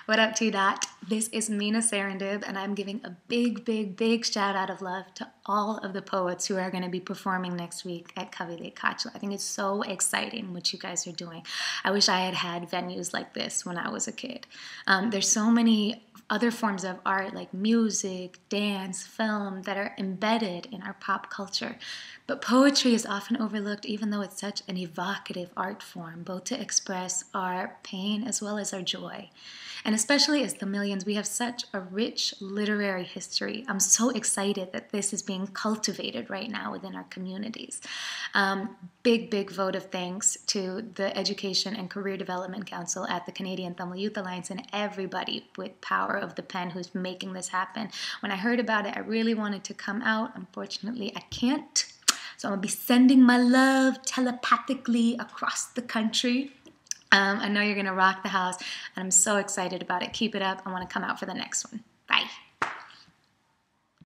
What up, T-Dot? This is Mina Serendib, and I'm giving a big shout out of love to all of the poets who are going to be performing next week at Kavithai Kaaychal. I think it's so exciting what you guys are doing. I wish I had venues like this when I was a kid. There's so many other forms of art like music, dance, film that are embedded in our pop culture. But poetry is often overlooked even though it's such an evocative art form, both to express our pain as well as our joy. And especially as Tamilians, we have such a rich literary history. I'm so excited that this is being cultivated right now within our communities. Big vote of thanks to the Education and Career Development Council at the Canadian Tamil Youth Alliance and everybody with power of the pen who's making this happen. When I heard about it, I really wanted to come out. Unfortunately, I can't. So I'm going to be sending my love telepathically across the country. I know you're going to rock the house, and I'm so excited about it. Keep it up. I want to come out for the next one.